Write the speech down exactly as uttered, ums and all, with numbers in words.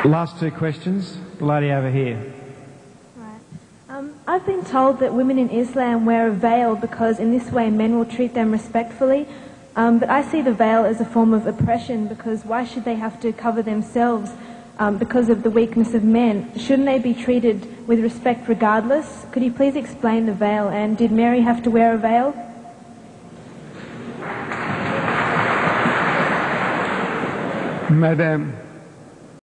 Last two questions. The lady over here. Right. Um, I've been told that women in Islam wear a veil because in this way men will treat them respectfully. Um, but I see the veil as a form of oppression, because why should they have to cover themselves um, because of the weakness of men? Shouldn't they be treated with respect regardless? Could you please explain the veil, and did Mary have to wear a veil? Madam,